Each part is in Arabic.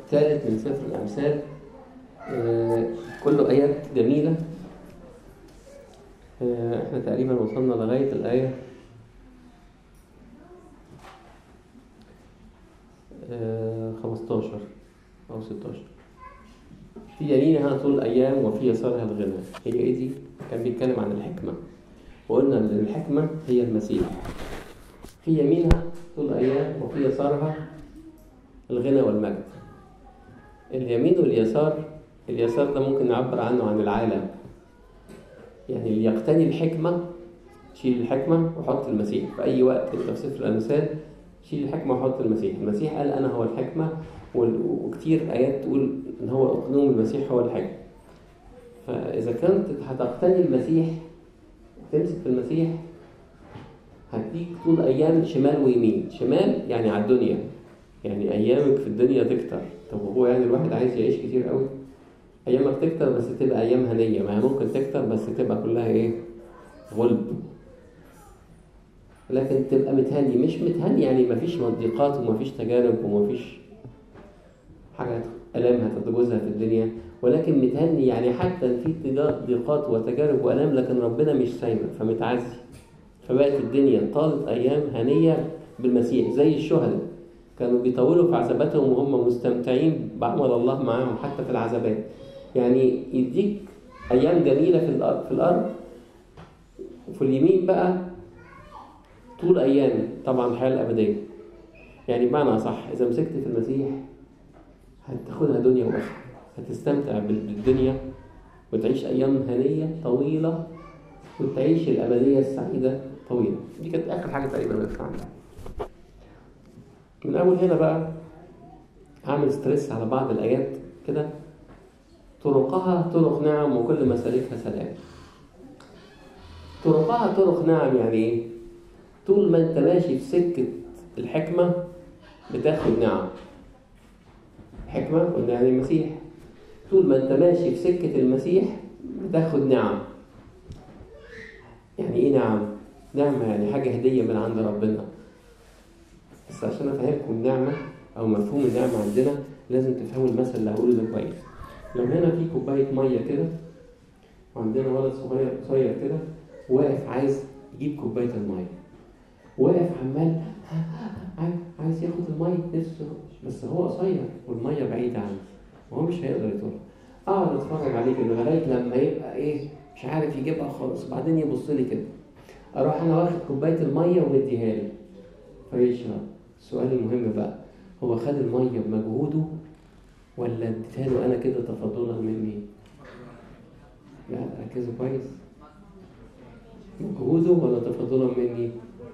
الثالث من سفر الأمثال. كله آيات جميلة. احنا تقريبا وصلنا لغاية الآية 15 أو 16. في يمينها طول الأيام وفي يسارها الغنى. هي إيه دي؟ كان بيتكلم عن الحكمة، وقلنا إن الحكمة هي المسيح. في يمينها طول الأيام وفي يسارها الغنى والمجد. اليمين واليسار، اليسار ده ممكن نعبر عنه عن العالم، يعني اللي يقتني الحكمة شيل الحكمة وحط المسيح. في أي وقت في سفر الأمثال شيل الحكمة وحط المسيح. المسيح قال أنا هو الحكمة، وكتير آيات تقول إن هو أقنوم المسيح هو الحكمة. فإذا كنت هتقتني المسيح تمسك في المسيح هديك طول أيام شمال ويمين. شمال يعني على الدنيا، يعني أيامك في الدنيا تكتر. طب هو يعني الواحد عايز يعيش كتير قوي؟ أيامك تكتر بس تبقى أيام هنية، ما هي ممكن تكتر بس تبقى كلها إيه؟ غلب. لكن تبقى متهني، مش متهني يعني مفيش مضيقات ومفيش تجارب ومفيش حاجة ألام هتتجوزها في الدنيا، ولكن متهني يعني حتى في ضيقات وتجارب وألام لكن ربنا مش سايبك فمتعزي. فبقت الدنيا طالت أيام هنية بالمسيح. زي الشهداء كانوا بيطولوا في عذاباتهم وهم مستمتعين بعمل الله معاهم حتى في العذابات. يعني يديك أيام جميلة في الأرض، وفي اليمين بقى طول أيام طبعا الحياة الأبدية. يعني بمعنى صح، إذا مسكت في المسيح هتاخدها دنيا وآخرة، هتستمتع بالدنيا وتعيش أيام هنية طويلة وتعيش الأبدية السعيدة طويلة. دي كانت آخر حاجة تقريبا وقفت عندها. من أول هنا بقى هعمل ستريس على بعض الآيات كده. طرقها طرق نعم وكل مسالكها سلام. طرقها طرق نعم يعني إيه؟ طول ما أنت ماشي في سكة الحكمة بتاخد نعم. حكمة قلنا يعني المسيح. طول ما أنت ماشي في سكة المسيح بتاخد نعم. يعني إيه نعم؟ نعمة يعني حاجة هدية من عند ربنا. بس عشان أفهمكم النعمة أو مفهوم النعمة عندنا لازم تفهموا المثل اللي هقوله ده كويس. لو هنا في كوباية مية كده وعندنا ولد صغير قصير كده واقف عايز يجيب كوباية المية، واقف عمال عايز ياخد المية نفسه، بس هو قصير والمية بعيدة عنه وهو مش هيقدر يطولها. أقعد أتفرج عليه كده لغاية لما يبقى إيه مش عارف يجيبها خالص، بعدين يبص لي كده أروح أنا واخد كوباية المية ومديها له فيشرب. السؤال المهم بقى، هو خد المية بمجهوده ولا اديتها له أنا كده تفضلا مني؟ لا ركزوا كويس، مجهوده ولا تفضلا مني؟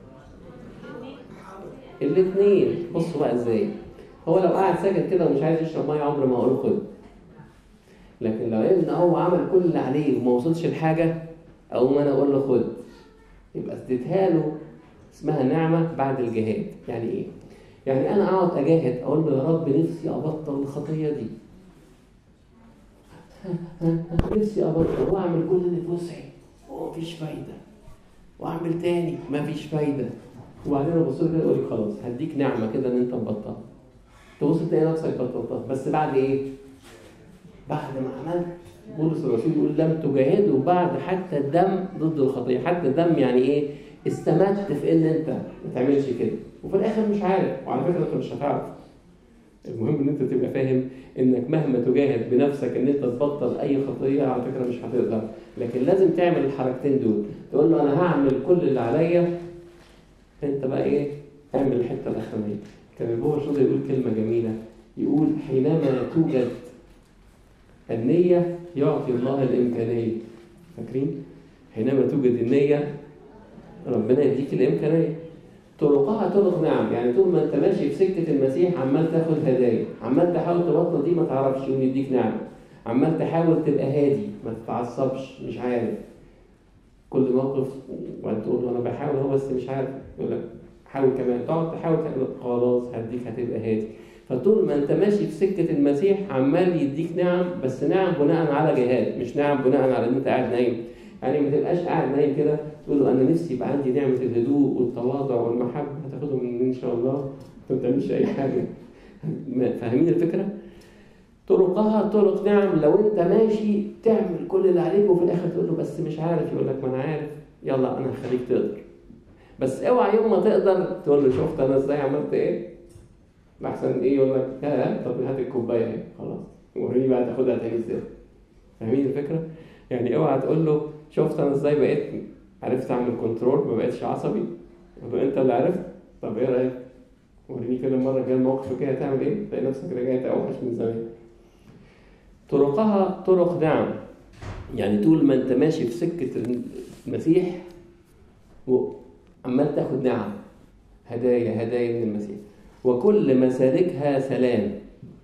الاثنين. بصوا بقى ازاي. هو لو قاعد ساكت كده ومش عايز يشرب ميه عمري ما هقول خد، لكن لو ان هو عمل كل اللي عليه وما وصلش لحاجه او ما انا اقول له خد، يبقى اديتها له. اسمها نعمه بعد الجهاد. يعني ايه؟ يعني انا اقعد اجاهد اقول له يا رب نفسي ابطل الخطيه دي، نفسي ابطل واعمل كل اللي في وسعي ومفيش فايده، واعمل تاني مفيش فايده، وبعدين ابص له كده اقول لك خلاص هديك نعمه كده ان انت تبطل. تبص تلاقي نفسك بطلتها، بس بعد ايه؟ بعد ما عملت. بولس الرسول يقول لم تجاهدوا بعد حتى الدم ضد الخطيه. حتى الدم يعني ايه؟ استمدت في ان انت ما تعملش كده وفي الاخر مش عارف. وعلى فكره انت مش هتعرف. المهم ان انت تبقى فاهم انك مهما تجاهد بنفسك ان انت تبطل اي خطيه على فكره مش هتقدر، لكن لازم تعمل الحركتين دول. تقول له انا هعمل كل اللي عليا، انت بقى ايه؟ اعمل الحته الاخرانيه. كان هو الرسول يقول كلمه جميله، يقول حينما توجد النيه يعطي الله الامكانيه. فاكرين؟ حينما توجد النيه ربنا يديك الامكانيه. طرقها طرق نعم، يعني طول ما انت ماشي في سكه المسيح عمال تاخد هدايا، عمال تحاول تبطل دي ما تعرفش ويديك نعمه، عمال تحاول تبقى هادي ما تتعصبش مش عارف كل موقف وتقول انا بحاول هو بس مش عارف، يقول لك حاول كمان، تقعد تحاول تعمل خلاص هديك هتبقى هادي. فطول ما انت ماشي في سكه المسيح عمال يديك نعم، بس نعم بناء على جهاد، مش نعم بناء على ان انت قاعد نايم. يعني ما تبقاش قاعد نايم كده تقول له انا نفسي يبقى عندي نعمه الهدوء والتواضع والمحبه، هتاخدهم منين ان شاء الله؟ انت ما بتعملش اي حاجه. فاهمين الفكره؟ طرقها طرق نعم. لو انت ماشي تعمل كل اللي عليك وفي الاخر تقول له بس مش عارف، يقول لك ما انا عارف، يلا انا هخليك تقدر. بس اوعى يوم ما تقدر تقول له شفت انا ازاي عملت ايه، احسن ايه يقول لك طب هات الكوبايه اهي خلاص وريني بقى تاخدها تاني ازاي. فاهمين الفكره؟ يعني اوعى تقول له شفت انا ازاي بقيت عرفت اعمل كنترول، ما بقتش عصبي، انت اللي عرفت، طب ايه رايك وريني كده المره الجايه الموقف كده هتعمل ايه، تلاقي نفسك رجعت اوحش من زمان. طرقها طرق نعم، يعني طول ما انت ماشي في سكه المسيح وعمال تاخد نعم، هدايا من المسيح، وكل مسالكها سلام.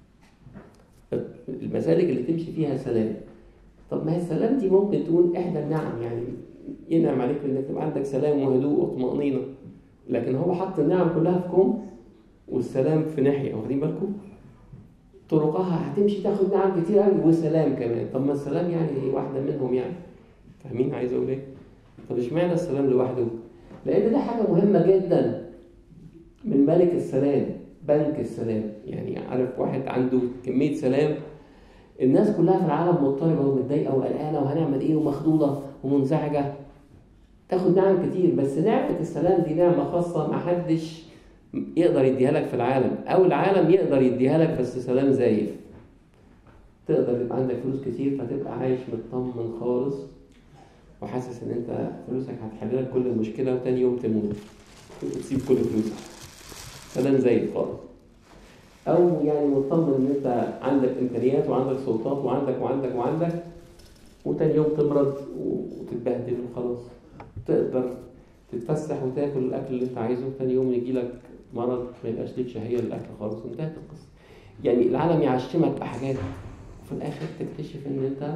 المسالك اللي تمشي فيها سلام. طب ما هي السلام دي ممكن تكون احدى النعم، يعني ينعم عليك انك تبقى عندك سلام وهدوء وطمأنينة، لكن هو حط النعم كلها في كوم والسلام في ناحية. واخدين بالكم؟ طرقها هتمشي تاخد نعم كتير قوي وسلام كمان. طب ما السلام يعني واحدة منهم يعني. فاهمين عايز اقول ايه؟ طب اشمعنى السلام لوحده؟ لان ده حاجة مهمة جدا من ملك السلام، بنك السلام. يعني عارف واحد عنده كمية سلام، الناس كلها في العالم مضطربة ومتضايقة وقلقانة وهنعمل ايه ومخضوضة ومنزعجة، تاخد نعم كتير. بس نعمة السلام دي نعمة خاصة ما حدش يقدر يديها لك في العالم، او العالم يقدر يديها لك بس سلام زايف. تقدر يبقى عندك فلوس كتير فتبقى عايش مطمن خالص وحاسس ان انت فلوسك هتحل لك كل المشكلة، وتاني يوم تموت وتسيب كل فلوسك، سلام زايف خالص. او يعني مطمن ان انت عندك امكانيات وعندك سلطات وعندك وتاني يوم تمرض وتتبهدل وخلاص. تقدر تتفسح وتاكل الاكل اللي انت عايزه، تاني يوم يجي لك مرض ما يبقاش ليك شهيه للاكل خالص وانتهت القصه. يعني العالم يعشمك بحاجات وفي الاخر تكتشف ان انت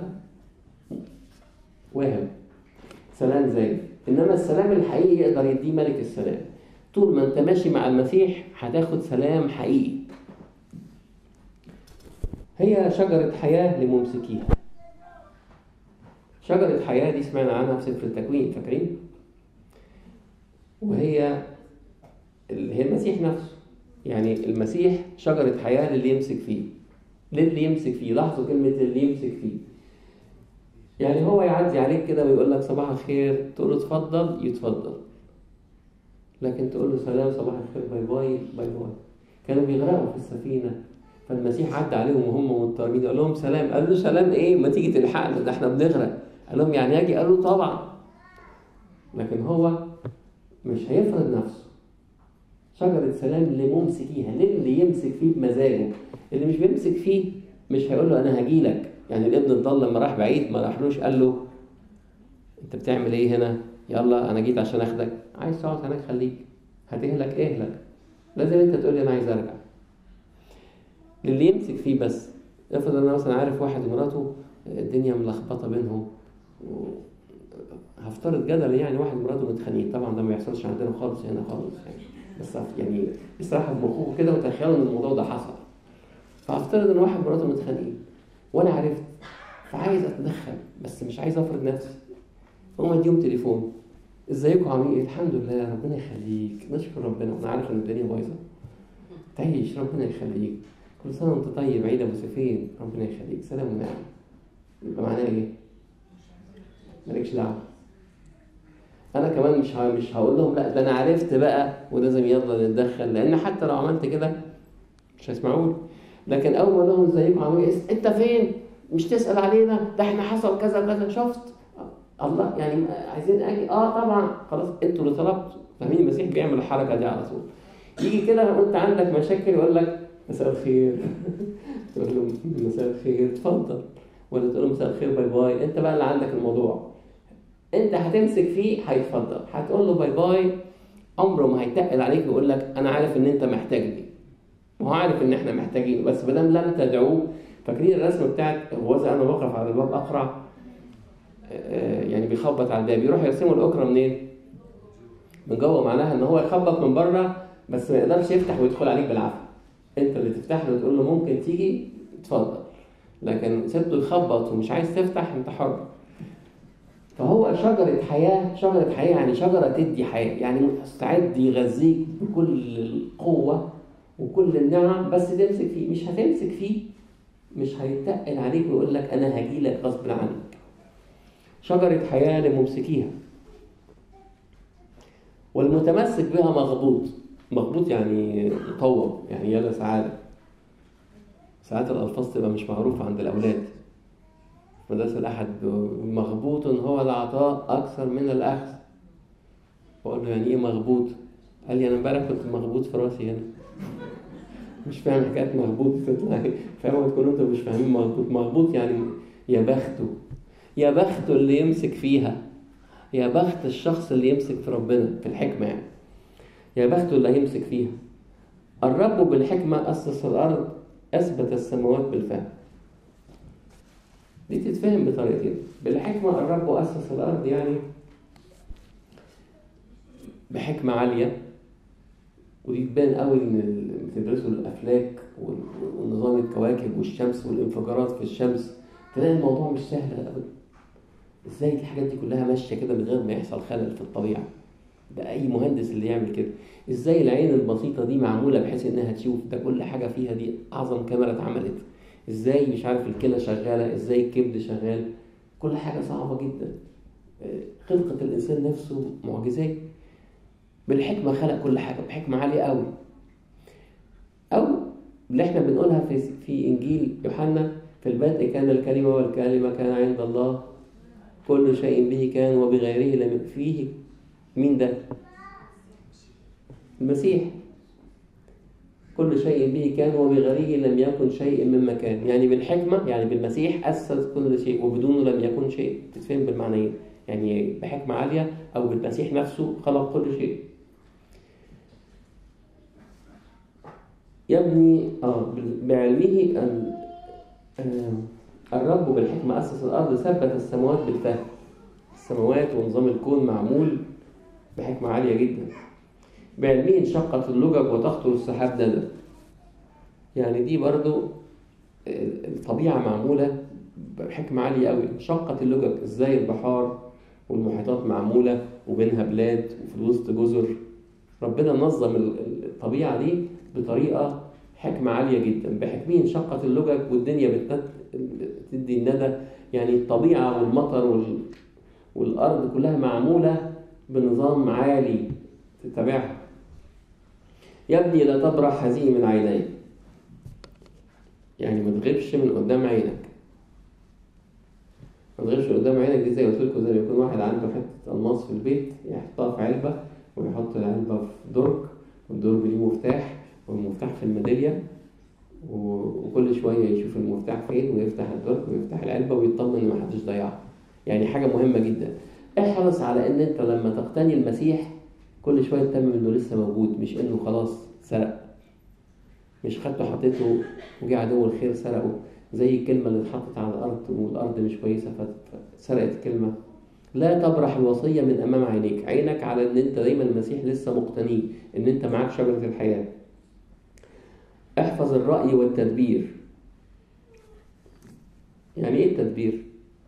واهم. سلام زي، انما السلام الحقيقي يقدر يديه ملك السلام. طول ما انت ماشي مع المسيح هتاخد سلام حقيقي. هي شجرة حياة لممسكيها. شجرة حياة دي سمعنا عنها في سفر التكوين، فاكرين؟ وهي المسيح نفسه. يعني المسيح شجرة حياة للي يمسك فيه. للي يمسك فيه، لاحظوا كلمة اللي يمسك فيه. يعني هو يعدي عليك كده ويقول لك صباح الخير، تقول له اتفضل، يتفضل. لكن تقول له سلام، صباح الخير، باي باي باي باي. كانوا بيغرقوا في السفينة، فالمسيح عدى عليهم وهم مضطربين، قال لهم سلام. قال له سلام ايه؟ ما تيجي تلحقنا، ده احنا بنغرق. قال لهم يعني اجي؟ قال له طبعا. لكن هو مش هيفرض نفسه. شجرة سلام لممسكيها، للي يمسك فيه بمزاجه. اللي مش بيمسك فيه مش هيقول له انا هجي لك. يعني الابن الضال لما راح بعيد ما راحلوش قال له انت بتعمل ايه هنا؟ يلا انا جيت عشان اخدك. عايز تقعد هناك خليك، هتهلك اهلك، لازم انت تقول لي انا عايز ارجع. للي يمسك فيه بس. افرض انا مثلا عارف واحد ومراته الدنيا ملخبطه بينهم، هفترض جدلا يعني واحد ومراته متخانقين، طبعا ده ما بيحصلش عندنا خالص هنا خالص يعني، بس يعني استراحه بمخه كده وتخيلوا ان الموضوع ده حصل. فافترض ان واحد ومراته متخانقين وانا عرفت، فعايز اتدخل بس مش عايز افرض نفسي. فقوم اديهم تليفون، ازيكم عاملين ايه؟ الحمد لله، ربنا يخليك، نشكر ربنا، وانا عارف ان الدنيا بايظه، تعيش، ربنا يخليك، كل سنه وانت طيب، عيد ابو سيفين، ربنا يخليك، سلام ونعم. يبقى معناه ايه؟ مالكش دعوه. انا كمان مش هقول لهم لا ده انا عرفت بقى ولازم يلا نتدخل، لان حتى لو عملت كده مش هيسمعوني. لكن اول ما لهم ازيكم عاملين ايه؟ انت فين؟ مش تسال علينا؟ ده احنا حصل كذا كذا، شفت؟ الله، يعني عايزين اجي؟ طبعا، خلاص انتوا اللي طلبتوا. فاهمين؟ المسيح بيعمل الحركه دي على طول. يجي كده وانت عندك مشاكل يقول لك مساء الخير تقول له مساء الخير اتفضل، ولا تقول له مساء الخير باي باي. انت بقى اللي عندك الموضوع، انت هتمسك فيه، هيتفضل، هتقول له باي باي، عمره ما هيتقل عليك ويقول لك انا عارف ان انت محتاجني، وهو عارف ان احنا محتاجين، بس بدل لم تدعوه. فاكرين الرسمه بتاعت هوذا انا واقف على الباب اقرع؟ يعني بيخبط على الباب، يروح يرسموا الاقرع منين؟ من جوه. معناها ان هو يخبط من بره بس ما يقدرش يفتح ويدخل عليك بالعافيه. انت اللي تفتح له وتقول له ممكن تيجي اتفضل، لكن سبته يخبط ومش عايز تفتح، انت حر. فهو شجرة حياة. شجرة حياة يعني شجرة تدي حياة، يعني مستعد يغذيك بكل القوة وكل النعم، بس تمسك فيه. مش هتمسك فيه مش هيتقل عليك ويقول لك أنا هجيلك غصب عنك. شجرة حياة لممسكيها، والمتمسك بها مغبوط. مغبوط يعني مطوب، يعني يلا سعادة. ساعات الألفاظ تبقى مش معروفة عند الأولاد. مدرسة الأحد مغبوط هو العطاء أكثر من الأخذ. بقول له يعني إيه مغبوط؟ قال لي أنا امبارح كنت مغبوط في راسي هنا. مش فاهم حكاية مغبوط تطلع. فاهموا تكونوا أنتوا مش فاهمين مغبوط. مغبوط يعني يا بخته، يا بخته اللي يمسك فيها، يا بخت الشخص اللي يمسك في ربنا في الحكمة يعني. يا بخته اللي هيمسك فيها. الرب بالحكمة أسس الأرض، أثبت السماوات بالفهم. دي تتفهم بطريقتين. بالحكمة الرب أسس الأرض يعني بحكمة عالية، ودي تبان قوي ان بتدرسوا الافلاك ونظام الكواكب والشمس والانفجارات في الشمس، تلاقي الموضوع مش سهل ابدا. ازاي الحاجات دي كلها ماشيه كده من غير ما يحصل خلل في الطبيعه؟ ده اي مهندس اللي يعمل كده. ازاي العين البسيطه دي معموله بحيث انها تشوف ده؟ كل حاجه فيها دي اعظم كاميرا اتعملت. ازاي مش عارف الكلى شغاله، ازاي الكبد شغال، كل حاجه صعبه جدا. خلقه الانسان نفسه معجزات. بالحكمة خلق كل حاجة بحكمة عالية قوي. أو اللي احنا بنقولها في إنجيل يوحنا: في البدء كان الكلمة والكلمة كان عند الله، كل شيء به كان وبغيره لم فيه. مين ده؟ المسيح. كل شيء به كان وبغيره لم يكن شيء مما كان. يعني بالحكمة، يعني بالمسيح أسس كل شيء وبدونه لم يكن شيء. تتفهم بالمعنيين، يعني بحكمة عالية أو بالمسيح نفسه خلق كل شيء. يبني بعلمه أن الرب بالحكمة أسس الأرض، ثبت السماوات بالفهم. السماوات ونظام الكون معمول بحكمة عالية جدا. بعلمه انشقت اللجج وتخطر السحاب ندى. يعني دي برضو الطبيعة معمولة بحكمة عالية قوي. انشقت اللجج ازاي؟ البحار والمحيطات معمولة وبينها بلاد وفي الوسط جزر. ربنا نظم الطبيعة دي بطريقة حكمة عالية جدا. بحكمه انشقت اللجج والدنيا بتدي الندى. يعني الطبيعة والمطر والأرض كلها معمولة بنظام عالي تتبعها. يبني لا تبرح هذه من عينيك، يعني ما تغيبش من قدام عينك. ما تغيبش من قدام عينك دي زي قلت لكم، زي ما يكون واحد عنده حتة ألماس في البيت يحطها في علبة ويحط العلبة في درج، والدرج ليه مفتاح والمفتاح في الميدالية، وكل شوية يشوف المفتاح فين ويفتح الدرج ويفتح العلبة ويطمن إن محدش ضيعها. يعني حاجة مهمة جدا. احرص على إن أنت لما تقتني المسيح كل شوية تتمم إنه لسه موجود، مش إنه خلاص سرق. مش خدته حطيته وجه عدو الخير سرقه، زي الكلمة اللي اتحطت على الأرض والأرض مش كويسة فسرقت الكلمة. لا تبرح الوصية من أمام عينيك. عينك على إن أنت دايما المسيح لسه مقتنيه، إن أنت معاك شجرة الحياة. احفظ الرأي والتدبير. يعني إيه التدبير؟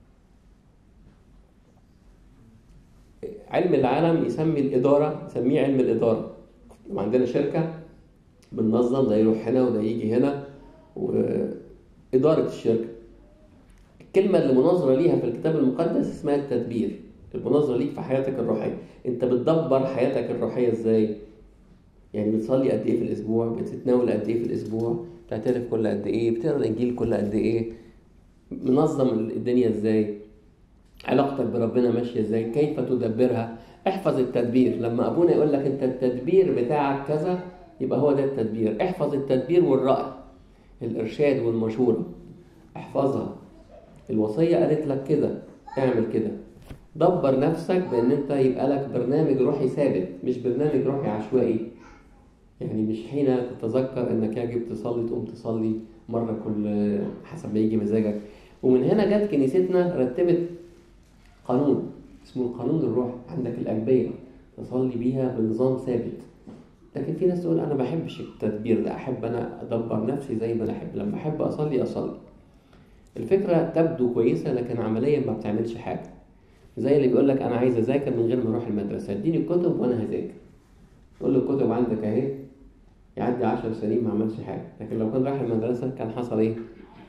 علم العالم يسمي الإدارة، يسميه علم الإدارة. لما عندنا شركة بننظم، ده يروح هنا وده يجي هنا، وإدارة الشركة. الكلمة اللي مناظرة ليها في الكتاب المقدس اسمها التدبير. المناظرة ليك في حياتك الروحية. انت بتدبر حياتك الروحية ازاي؟ يعني بتصلي قد ايه في الاسبوع؟ بتتناول قد ايه في الاسبوع؟ بتعترف كل قد ايه؟ بتقرا الانجيل كل قد ايه؟ منظم الدنيا ازاي؟ علاقتك بربنا ماشية ازاي؟ كيف تدبرها؟ احفظ التدبير. لما ابونا يقول لك انت التدبير بتاعك كذا، يبقى هو ده التدبير. احفظ التدبير والرأي، الارشاد والمشورة، احفظها. الوصية قالت لك كده، اعمل كده. دبر نفسك بان انت يبقى لك برنامج روحي ثابت، مش برنامج روحي عشوائي. يعني مش حين تتذكر انك يجب تصلي تقوم تصلي مرة كل حسب ما يجي مزاجك. ومن هنا جت كنيستنا رتبت قانون اسمه القانون الروحي. عندك الأجبية تصلي بيها بنظام ثابت. لكن في ناس تقول انا ما بحبش التدبير ده، احب انا ادبر نفسي زي ما انا احب. لما احب اصلي. الفكرة تبدو كويسة لكن عمليا ما بتعملش حاجة. زي اللي بيقول لك أنا عايز أذاكر من غير ما أروح المدرسة، اديني الكتب وأنا هذاكر. تقول له الكتب عندك أهي، يعدي 10 سنين ما عملش حاجة. لكن لو كان راح المدرسة كان حصل إيه؟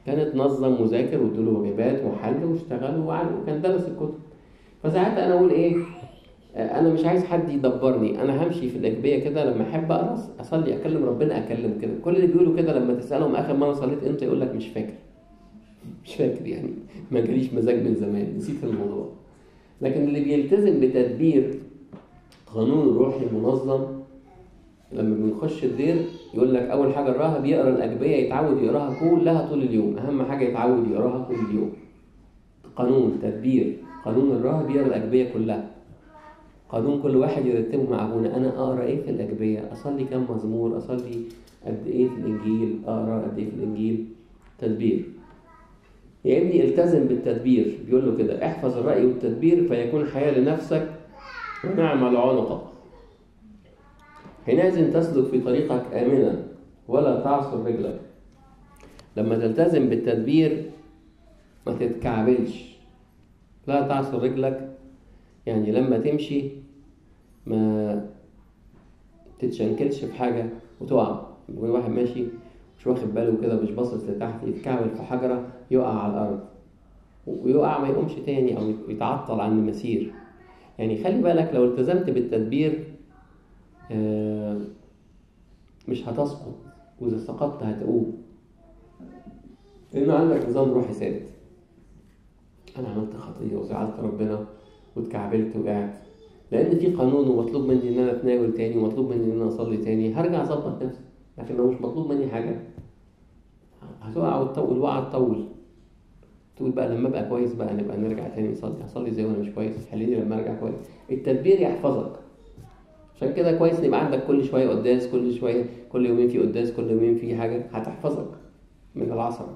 كانت نظم وذاكر وادوله واجبات وحل واشتغل وكان درس الكتب. فساعتها انا اقول ايه، انا مش عايز حد يدبرني، انا همشي في الاجبيه كده، لما احب اقرا اصلي اكلم ربنا اكلم كده. كل اللي بيقولوا كده لما تسالهم اخر مره صليت امتى يقول لك مش فاكر، مش فاكر يعني ما جاليش مزاج من زمان، نسيت الموضوع. لكن اللي بيلتزم بتدبير قانون الروحي المنظم لما بنخش الدير يقول لك اول حاجه الراهب بيقرا الاجبيه، يتعود يقراها كلها طول اليوم، اهم حاجه يتعود يقراها طول اليوم. قانون تدبير قانون الراهب يقرا الاجبيه كلها، قانون كل واحد يرتبه مع ابونا. انا اقرا ايه في الاجبيه، اصلي كم مزمور، اصلي قد ايه في الانجيل، اقرا قد ايه في الانجيل. تدبير. يا ابني التزم بالتدبير، بيقول له كده احفظ الراي والتدبير فيكون حياه لنفسك ونعم عنقك، حينئذ تسلك في طريقك آمنا ولا تعصر رجلك. لما تلتزم بالتدبير ما تتكعبلش، لا تعصر رجلك، يعني لما تمشي ما تتشنكلش في حاجة وتقع. يكون واحد ماشي مش واخد باله كده، مش باصص لتحت، يتكعبل في حجرة يقع على الأرض ويقع ما يقومش تاني أو يتعطل عن المسير. يعني خلي بالك لو التزمت بالتدبير مش هتسقط، وإذا سقطت هتقوم، لأنه عندك نظام روحي ثابت. أنا عملت خطية وزعلت ربنا واتكعبلت وقعت، لأن في قانون ومطلوب مني إن أنا أتناول تاني ومطلوب مني إن أنا أصلي تاني، هرجع أظبط نفسي. لكن لو مش مطلوب مني حاجة هتقع وتطول وقع تطول، تقول بقى لما أبقى كويس بقى نبقى نرجع تاني نصلي، أصلي زي وأنا مش كويس، حليني لما أرجع كويس. التدبير يحفظك، عشان كده كويس نبقى عندك كل شوية قداس، كل شوية كل يومين في قداس، كل يومين في حاجة هتحفظك من العصر.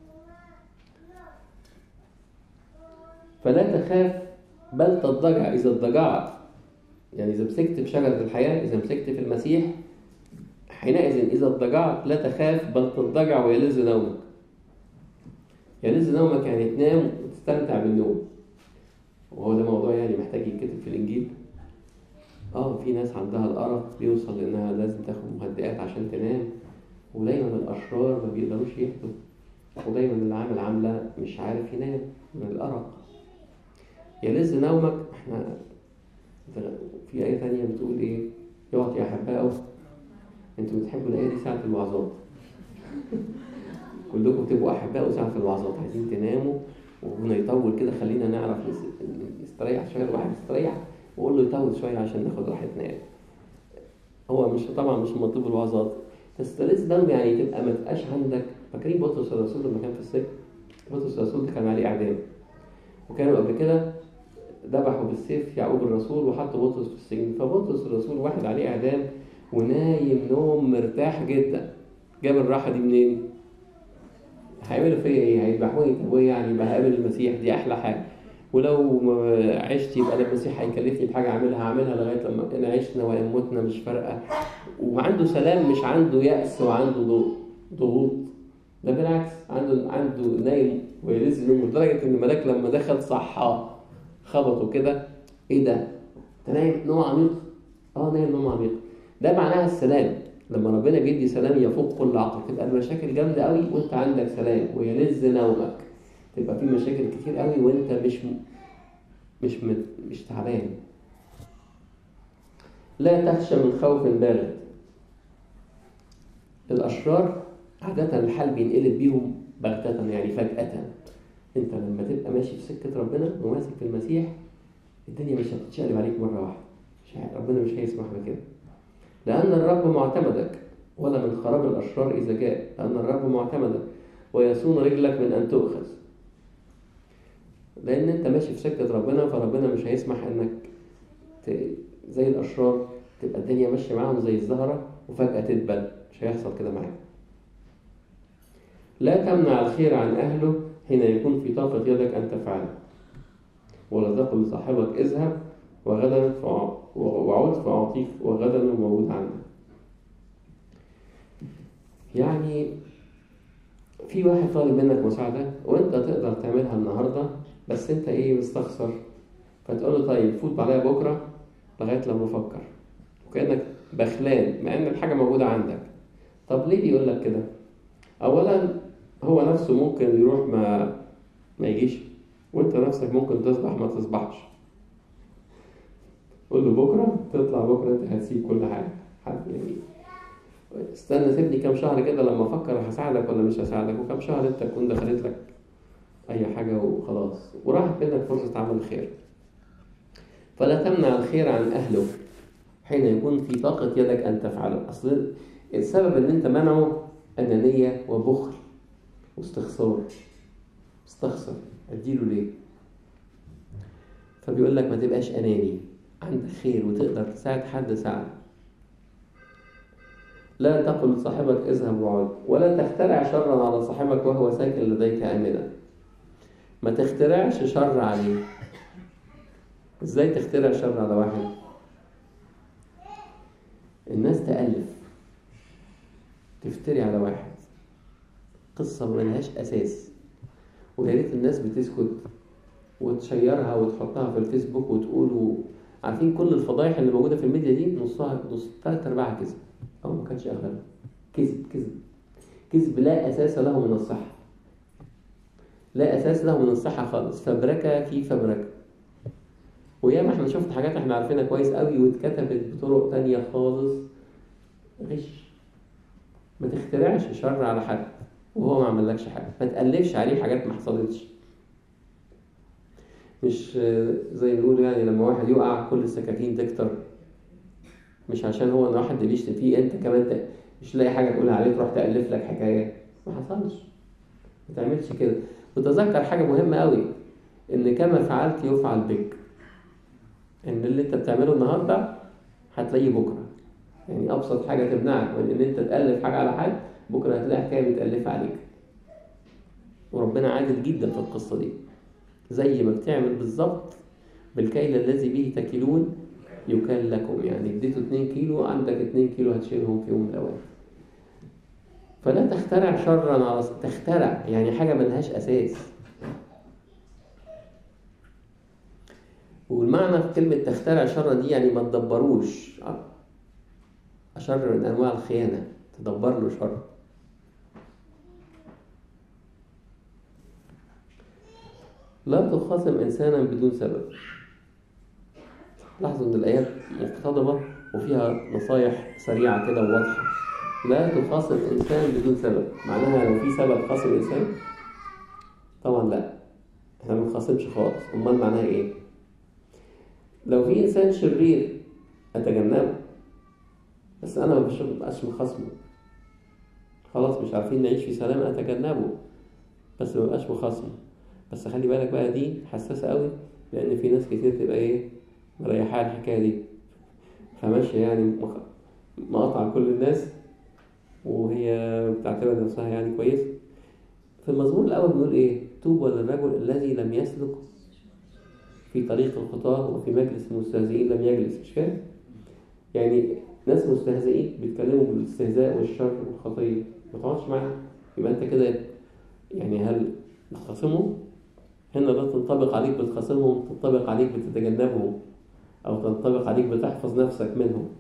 فلا تخاف بل تضجع إذا اضطجعت، يعني إذا مسكت في شجرة الحياة، إذا مسكت في المسيح، حينئذ إذا اضطجعت لا تخاف بل تضجع ويلذ نومك. يلذ نومك يعني تنام وتستمتع بالنوم، وهو ده موضوع يعني محتاج يتكتب في الإنجيل. في ناس عندها الأرق بيوصل لأنها لازم تاخد مهدئات عشان تنام، ودايما الأشرار ما بيقدروش يهدوا، ودايما اللي عامل عاملة مش عارف ينام من الأرق. يلذ نومك. احنا في آية ثانية بتقول ايه، يعطي أحبائه. انتوا بتحبوا الآية دي ساعة الوعظات كلكم بتبقوا أحبائه ساعة الوعظات، عايزين تناموا وهنا يطول كده، خلينا نعرف نستريح شوية، الواحد يستريح وقول له يطول شوية عشان ناخد راحتنا. هو مش طبعا مش مطلوب الوعظات، تستلذ نوم يعني تبقى ما تبقاش عندك. فاكرين بطرس الرسول لما كان في السجن؟ بطرس الرسول ده كان عليه إعدام، وكانوا قبل كده ذبحوا بالسيف يعقوب الرسول وحطوا بطرس في السجن. فبطرس الرسول واحد عليه إعدام ونايم نوم مرتاح جدا. جاب الراحة دي منين؟ هيعملوا فيا ايه؟ هيذبحوني. طب ايه يعني بقابل المسيح، دي احلى حاجة. ولو عشت يبقى المسيح هيكلفني بحاجة هعملها لغاية لما إن عشنا وإن متنا مش فارقة. وعنده سلام، مش عنده يأس وعنده ضغوط، ده بالعكس عنده نايم ويلذ نومه، لدرجة إن الملاك لما دخل صحاه خبطوا كده، ايه ده؟ انت نايم نوم عميق؟ نايم نوم عميق. ده معناها السلام. لما ربنا بيدي سلام يفوق كل عقل، تبقى المشاكل جامده قوي وانت عندك سلام ويلذ نومك. تبقى في مشاكل كتير قوي وانت مش تعبان. لا تخشى من خوف بارد. الاشرار عاده الحال بينقلب بيهم بغتة، يعني فجأة. انت لما تبقى ماشي في سكة ربنا وماسك في المسيح، الدنيا مش هتتشقلب عليك مرة واحدة، ربنا مش هيسمح بكده. لأن الرب معتمدك ولا من خراب الأشرار إذا جاء، لأن الرب معتمدك ويصون رجلك من أن تؤخذ. لأن أنت ماشي في سكة ربنا، فربنا مش هيسمح أنك زي الأشرار تبقى الدنيا ماشية معاهم زي الزهرة وفجأة تدبل، مش هيحصل كده معاك. لا تمنع الخير عن أهله حين يكون في طاقة يدك أن تفعله، ولا تقل لصاحبك اذهب وغدا وعود فأعطيك وغدا موجود عندك. يعني في واحد طالب منك مساعدة وانت تقدر تعملها النهاردة، بس انت مستخسر، فتقول له طيب فوت عليا بكرة لغاية لما افكر، وكأنك بخلان مع ان الحاجة موجودة عندك. طب ليه بيقول لك كده؟ اولا هو نفسه ممكن يروح ما يجيش، وانت نفسك ممكن تصبح ما تصبحش. قول له بكرة تطلع، بكرة انت هتسيب كل حاجة. حد يعني استنى سيبني كام شهر كده لما افكر هساعدك ولا مش هساعدك، وكام شهر انت تكون دخلت لك اي حاجة وخلاص وراحت منك فرصة عمل خير. فلا تمنع الخير عن اهله حين يكون في طاقة يدك ان تفعله. اصل السبب ان انت منعه انانية وبخل واستخسار. استخسر اديله ليه؟ فبيقول لك ما تبقاش اناني، عندك خير وتقدر تساعد حد ساعده. لا تقل لصاحبك اذهب وعد، ولا تخترع شرا على صاحبك وهو ساكن لديك آمنا. ما تخترعش شر عليه. ازاي تخترع شر على واحد؟ الناس تألف تفتري على واحد قصة ملهاش أساس، ويا ريت الناس بتسكت وتشيرها وتحطها في الفيسبوك وتقول. عارفين كل الفضايح اللي موجودة في الميديا دي نصها، نص 3/4 كذب، أو ما كانش أغلبها كذب. كذب كذب لا أساس له من الصحة، لا أساس له من الصحة خالص، فبركة في فبركة. وياما احنا شفت حاجات احنا عارفينها كويس قوي واتكتبت بطرق تانية خالص غش. ما تخترعش شر على حد وهو ما عملكش حاجة، ما تألفش عليه حاجات ما حصلتش. مش زي ما بيقولوا يعني لما واحد يقع كل السكاكين تكتر، مش عشان هو ان واحد بيشتم فيه انت كمان مش لاقي حاجة تقولها عليه تروح تألف لك حكاية. ما حصلش، ما تعملش كده. وتذكر حاجة مهمة قوي، ان كما فعلت يفعل بك. ان اللي انت بتعمله النهاردة هتلاقيه بكرة. يعني ابسط حاجة تمنعك من ان انت تألف حاجة على حد، بكرة هتلاقي حكاية متألفة عليك. وربنا عادل جدا في القصة دي، زي ما بتعمل بالظبط بالكيل الذي به تكيلون يكال لكم. يعني اديته 2 كيلو، عندك 2 كيلو هتشيلهم في يوم من الأوقات. فلا تخترع شرا على تخترع يعني حاجة ملهاش أساس. والمعنى في كلمة تخترع شرا دي يعني ما تدبروش. أشر من أنواع الخيانة، تدبر له شر. لا تخاصم إنسانا بدون سبب. لاحظوا إن الآيات مقتضبة وفيها نصايح سريعة كده وواضحة. لا تخاصم إنسان بدون سبب، معناها لو في سبب خاصم إنسان؟ طبعا لا، احنا ما بنخاصمش خالص. أمال معناها إيه؟ لو في إنسان شرير أتجنبه، بس أنا ما بقاش مخاصمه. خلاص مش عارفين نعيش في سلام، أتجنبه بس ما بقاش مخاصمه. بس خلي بالك بقى دي حساسة قوي، لأن في ناس كتير تبقى إيه مريحة الحكاية دي، فماشية يعني مقاطعة كل الناس وهي بتعتبر نفسها يعني كويس. في المزمور الأول بيقول إيه؟ طوبى للرجل الذي لم يسلك في طريق الخطاة وفي مجلس المستهزئين لم يجلس. مش كده؟ يعني ناس مستهزئين بيتكلموا بالاستهزاء والشر والخطية، ما تقعدش معاهم. يبقى أنت كده يعني هل بتخاصمهم؟ هنا لا تنطبق عليك بتخاصمهم، تنطبق عليك بتتجنبهم، أو تنطبق عليك بتحفظ نفسك منهم.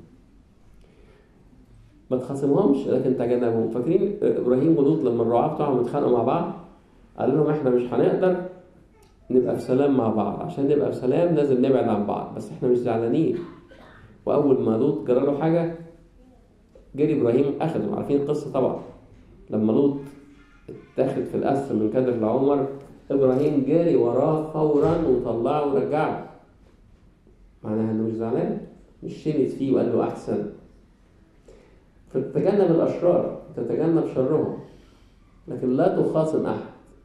ما تخاصمهمش لكن تجنبهم. فاكرين إبراهيم ولوط لما الرعاة بتوعهم اتخانقوا مع بعض؟ قال لهم احنا مش هنقدر نبقى في سلام مع بعض، عشان نبقى في سلام لازم نبعد عن بعض، بس احنا مش زعلانين. وأول ما لوط جرى له حاجة جري إبراهيم أخذه. عارفين القصة طبعا، لما لوط اتاخد في الأسر من كدر لعمر، إبراهيم جري وراه فورا وطلعه ورجعه. معناها إنه مش زعلان، مش شمت فيه وقال له أحسن. فتتجنب الأشرار، تتجنب شرهم، لكن لا تخاصم أحد.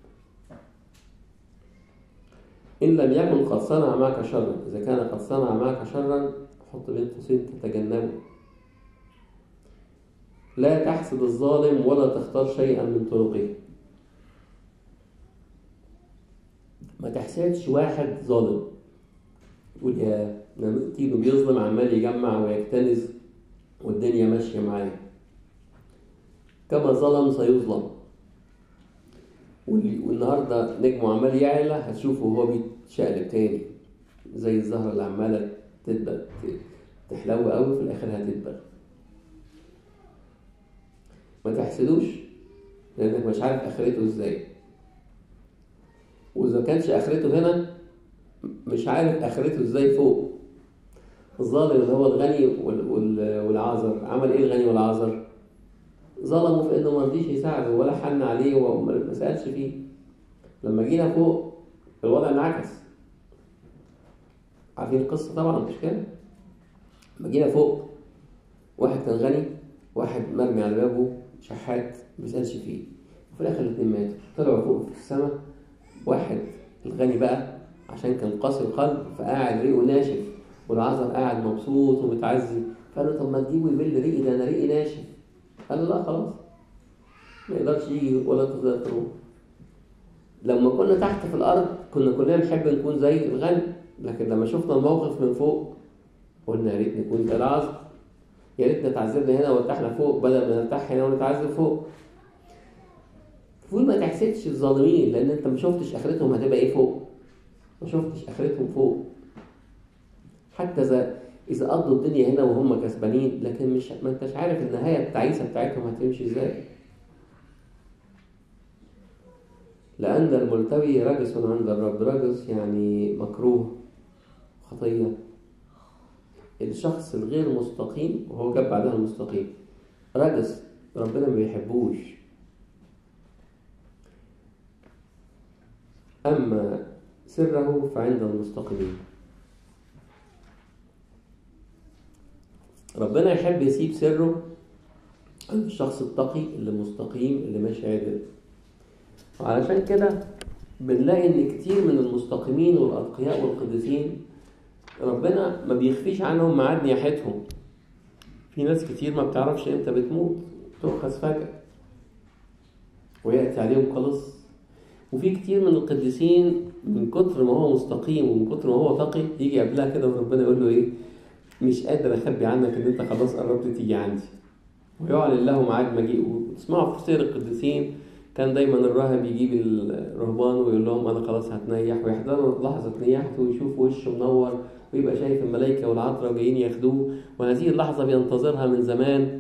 إن لم يكن قد صنع معك شرا، إذا كان قد صنع معك شرا حط بين قوسين تتجنبه. لا تحسد الظالم ولا تختار شيئا من طرقه. ما تحسدش واحد ظالم تقول يا نتيجه بيظلم عمال يجمع ويكتنز والدنيا ماشية معاه. كما ظلم سيظلم. والنهاردة نجمه عمال يعلى، هتشوفه وهو بيتشقلب تاني زي الزهرة اللي عمالة تدبل تحلو قوي في الآخر هتدبل. ما تحسدوش لأنك مش عارف آخرته إزاي. وإذا كانش آخرته هنا مش عارف آخرته إزاي فوق. الظالم اللي هو الغني والعازر، عمل إيه الغني والعازر؟ ظلموا في إنه ما رضيش يساعده ولا حن عليه وما سألش فيه. لما جينا فوق الوضع انعكس. عارفين القصة طبعا مش كده؟ لما جينا فوق واحد كان غني، واحد مرمي على بابه شحات ما بيسألش فيه، وفي الآخر الاتنين ماتوا. طلعوا فوق في السماء. واحد الغني بقى عشان كان قاسي القلب فقاعد ريقه ناشف، والعازر قاعد مبسوط ومتعزي. فقال له طب ما تجيبه يبل ريقي ده، انا ريقي ناشف. قال له لا خلاص ما يقدرش يجي ولا تقدر تروح. لما كنا تحت في الارض كنا كلنا نحب نكون زي الغني، لكن لما شفنا الموقف من فوق قلنا يا ريت نكون زي العازر، يا ريتنا اتعذبنا هنا وارتحنا فوق بدل ما نرتاح هنا ونتعذب فوق. فوق ما تحسدش الظالمين، لان انت ما شفتش اخرتهم هتبقى ايه فوق، ما شفتش اخرتهم فوق. حتى اذا قضوا الدنيا هنا وهم كسبانين، لكن ما انتش عارف النهايه التعيسه بتاعتهم هتمشي ازاي. لأن الملتوي رجس عند الرب. رجس يعني مكروه، خطية. الشخص الغير مستقيم، وهو جاب بعدها المستقيم، رجس ربنا ما بيحبوش. أما سره فعند المستقيمين. ربنا يحب يسيب سره عند الشخص التقي اللي مستقيم اللي ماشي عدل. وعلشان كده بنلاقي ان كتير من المستقيمين والاتقياء والقديسين ربنا ما بيخفيش عنهم ميعاد نياحتهم. في ناس كتير ما بتعرفش امتى بتموت، تؤخذ فجأة ويأتي عليهم خلص. وفي كتير من القديسين من كتر ما هو مستقيم ومن كتر ما هو تقي يجي قبلها كده وربنا يقول له ايه، مش قادر اخبي عنك ان انت خلاص قربت تيجي عندي، ويعلن له ميعاد مجيء. وتسمعوا في سير القديسين كان دايما الراهب يجيب الرهبان ويقول لهم انا خلاص هتنيح، ويحضروا لحظة نياحته ويشوف وشه منور ويبقى شايف الملائكة والعطرة جايين ياخدوه، وهذه اللحظة بينتظرها من زمان.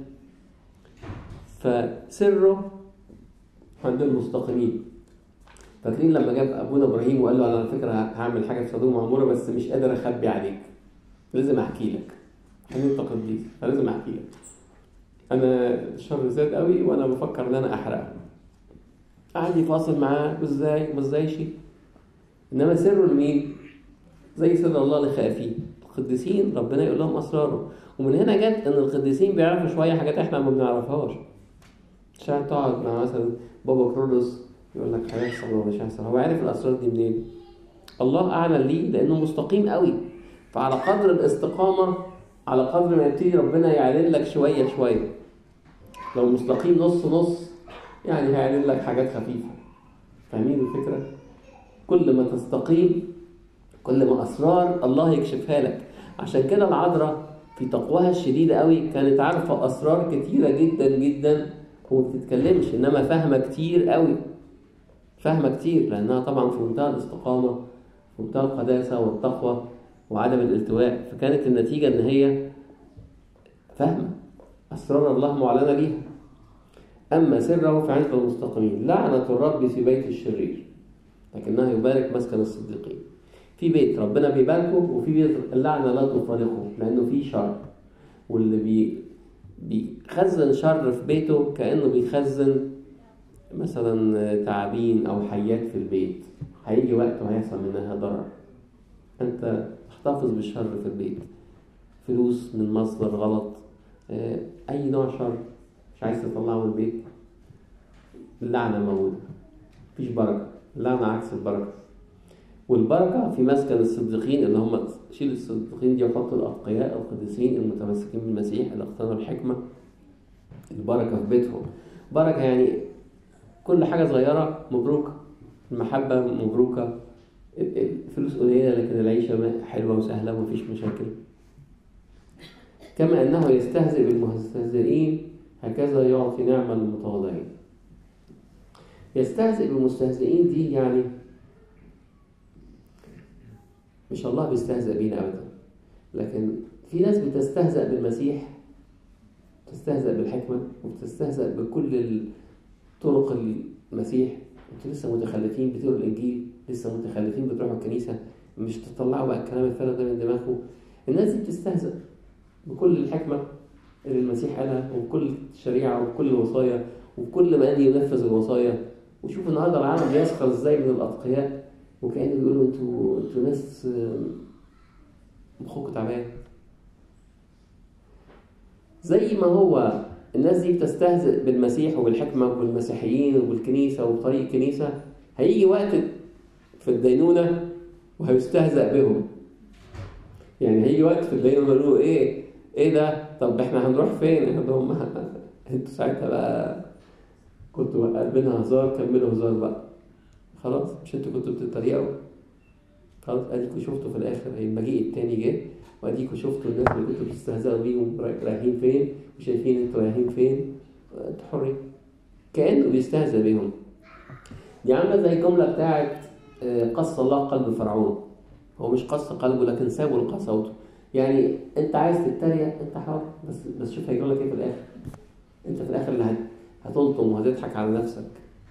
فسره عند المستقيمين. فاكرين لما جاب ابونا ابراهيم وقال له انا على فكرة هعمل حاجة في سدوم وعمورة بس مش قادر اخبي عليك، لازم احكي لك، انت قديس فلازم احكي لك، انا الشر زاد قوي وانا بفكر ان انا احرقه. قعد يفاصل معاه ازاي ما ازايش. انما سره لمين؟ زي سر الله لخافيه. القديسين ربنا يقول لهم اسراره. ومن هنا جت ان القديسين بيعرفوا شويه حاجات احنا ما بنعرفهاش. عشان تقعد مع مثلا بابا كرولوس يقول لك هيحصل ولا مش هيحصل، هو عارف الاسرار دي منين؟ الله اعلن ليه، لانه مستقيم قوي. فعلى قدر الاستقامه على قدر ما يبتدي ربنا يعلن لك شويه شويه. لو مستقيم نص نص يعني هيعلن لك حاجات خفيفه. فاهمين الفكره؟ كل ما تستقيم كل ما اسرار الله يكشفها لك. عشان كده العذراء في تقواها الشديده قوي كانت عارفه اسرار كتيره جدا جدا وما بتتكلمش، انما فاهمه كتير قوي، فاهمه كتير، لانها طبعا في منتهى الاستقامه، في منتهى القداسه والتقوى وعدم الالتواء. فكانت النتيجه ان هي فاهمه اسرار الله معلنه ليها. اما سره فعند المستقيمين. لعنه الرب في بيت الشرير لكنها يبارك مسكن الصديقين. في بيت ربنا بيباركه وفي بيت اللعنه لا تفارقه لانه فيه شر، واللي بيخزن شر في بيته كانه بيخزن مثلا تعابين او حيات في البيت، هيجي وقت وهيحصل منها ضرر. انت احتفظ بالشر في البيت، فلوس من مصدر غلط، اي نوع شر مش عايز تطلعه من البيت، اللعنه موجوده، مفيش بركه. اللعنه عكس البركه. والبركه في مسكن الصديقين اللي هم شيل الصديقين دي وحط الاتقياء القديسين المتمسكين بالمسيح اللي اقتنوا الحكمه. البركه في بيتهم بركه، يعني كل حاجه صغيره مبروكه، المحبه مبروكه، الفلوس قليله لكن العيشه حلوه وسهله ومفيش مشاكل. كما انه يستهزئ بالمستهزئين هكذا يعطي نعمه للمتواضعين. يستهزئ بالمستهزئين دي يعني مش الله بيستهزئ بينا أبدا، لكن في ناس بتستهزئ بالمسيح، بتستهزئ بالحكمة وبتستهزئ بكل طرق المسيح، انتوا لسه متخلفين بتقروا الانجيل، لسه متخلفين بتروحوا الكنيسه، مش تطلعوا بقى الكلام الفارغ ده من دماغكم. الناس دي بتستهزئ بكل الحكمه اللي المسيح قالها، وبكل الشريعه، وبكل الوصايا، وبكل ما ان ينفذ الوصايا. وشوف النهارده العالم بيسخر ازاي من الاتقياء، وكأنه بيقولوا انتوا ناس مخكم تعبان. زي ما هو الناس دي بتستهزئ بالمسيح وبالحكمة وبالمسيحيين وبالكنيسة وبطريق الكنيسة، هيجي وقت في الدينونة وهيستهزأ بهم. يعني هيجي وقت في الدينونة يقولوا ايه ده؟ طب احنا هنروح فين؟ يقول انتوا ساعتها بقى كنتوا قلبنا هزار، كملوا هزار بقى، خلاص مش انتوا كنتوا بتتريقوا؟ خلاص اديكوا شفتوا في الاخر المجيء التاني جه، واديكوا شفتوا الناس اللي كنتوا بتستهزئوا بيهم رايحين فين، وشايفين انتوا رايحين فين. انتوا حرين. كأنه بيستهزئ بيهم. دي عامله زي الجمله بتاعت قص الله قلب فرعون. هو مش قص قلبه، لكن سابه لقسوته. يعني انت عايز تتريق انت حر، بس شوف هيقول لك ايه في الاخر. انت في الاخر اللي هتلطم وهتضحك على نفسك.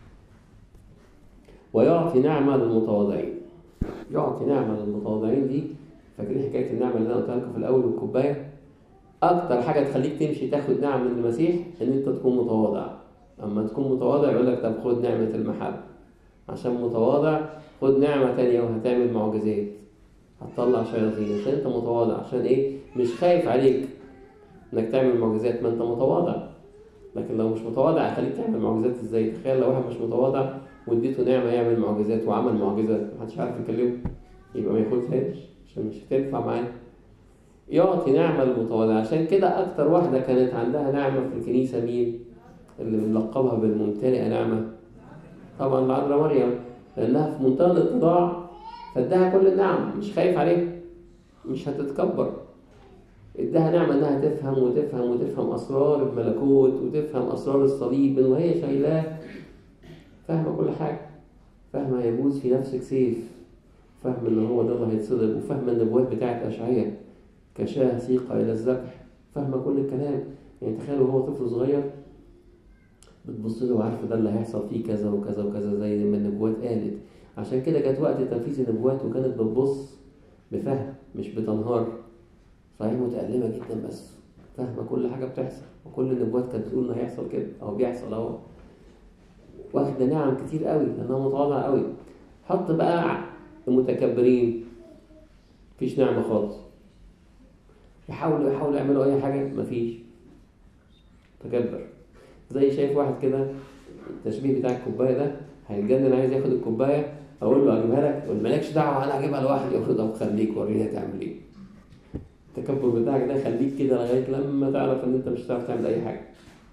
ويعطي نعمه للمتواضعين. يعطي نعمه للمتواضعين دي، فاكرين حكايه النعمه اللي انا قلتها لكم في الاول بالكوبايه؟ اكتر حاجه تخليك تمشي تاخد نعمه من المسيح ان انت تكون متواضع. اما تكون متواضع يقول لك طب خد نعمه المحبه. عشان متواضع خد نعمه تانية وهتعمل معجزات، هتطلع شياطين عشان انت متواضع. عشان ايه؟ مش خايف عليك انك تعمل معجزات، ما انت متواضع. لكن لو مش متواضع هخليك تعمل معجزات ازاي؟ تخيل لو واحد مش متواضع واديته نعمه يعمل معجزات وعمل معجزات، محدش عارف يكلمه، يبقى ما ياخدهاش عشان مش هتنفع معاه. يعطي نعمه للمتواضع. عشان كده اكتر واحده كانت عندها نعمه في الكنيسه مين؟ اللي بنلقبها بالممتلئه نعمه، طبعا العذراء مريم، لانها في منتهى الاتضاع فاداها كل النعم، مش خايف عليها، مش هتتكبر. اداها نعمه انها تفهم وتفهم اسرار الملكوت، وتفهم اسرار الصليب من وهي شايلاه. فاهمه كل حاجه، فاهمه يجوز في نفسك سيف، فاهمه ان هو ده اللي هيتصلب، وفاهمه النبوات بتاعت اشعياء كشاه سيقه الى الذبح، فاهمه كل الكلام. يعني تخيلوا هو طفل صغير بتبص له وعارفه ده اللي هيحصل فيه كذا وكذا وكذا زي ما النبوات قالت. عشان كده جت وقت تنفيذ النبوات وكانت بتبص بفهم مش بتنهار. صحيح متألمة جدا بس فاهمة كل حاجة بتحصل، وكل النبوات كانت بتقول انه هيحصل كده او بيحصل اهو. واخدة نعم كتير قوي لانها متواضعة قوي. حط بقى المتكبرين مفيش نعمة خالص، يحاولوا يعملوا اي حاجة مفيش، تكبر. زي شايف واحد كده، التشبيه بتاع الكوباية ده هيتجنن عايز ياخد الكوباية، اقول له اجيبها لك، يقول مالكش دعوة انا هجيبها لوحدي. اقول له طب خليك وريني هتعمل ايه. التكبر بتاعك ده خليك كده لغاية لما تعرف ان انت مش هتعرف تعمل اي حاجة.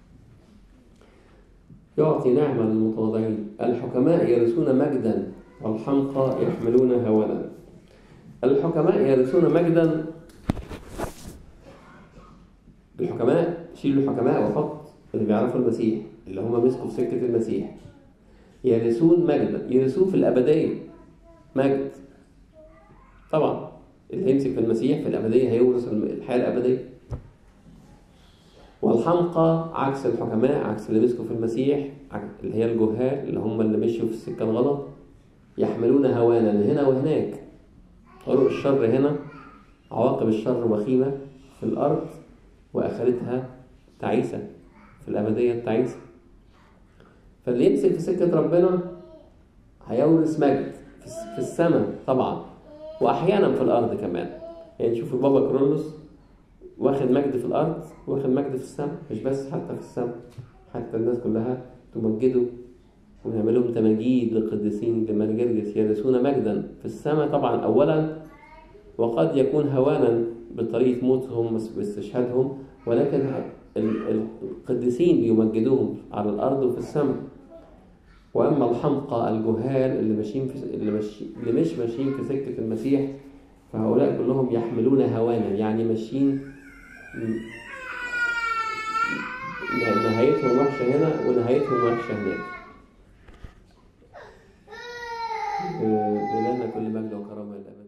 يعطي نعمة للمتواضعين. الحكماء يرثون مجدا والحمقى يحملون هونا. الحكماء يرثون مجدا. الحكماء، شيل الحكماء وحط اللي بيعرفوا المسيح، اللي هم مسكوا في سكة المسيح. يرثون مجدا، يرثون في الأبدية مجد. طبعا اللي يمسك في المسيح في الأبدية هيورث الحياة الأبدية. والحمقى عكس الحكماء، عكس اللي مسكوا في المسيح، اللي هي الجهال اللي هم اللي مشوا في السكة الغلط. يحملون هوانا هنا وهناك. طرق الشر هنا، عواقب الشر وخيمة في الأرض، وآخرتها تعيسة في الأبدية التعيسة. فاللي يمسك في سكة ربنا هيورث مجد في السماء طبعا، وأحيانا في الأرض كمان. يعني نشوف البابا كرولوس واخد مجد في الأرض واخد مجد في السماء، مش بس حتى في السماء، حتى الناس كلها تمجده ونعمل لهم تماجيد للقديسين لمرجرجس. يرثون مجدا في السماء طبعا أولا، وقد يكون هوانا بطريقة موتهم باستشهادهم، ولكن القديسين بيمجدوهم على الأرض وفي السماء. وأما الحمقى الجهال اللي مش ماشيين في سكة المسيح، فهؤلاء كلهم يحملون هوانا، يعني ماشيين نهايتهم وحشة هنا ونهايتهم وحشة هناك. لله كل مجد وكرامة الأبد.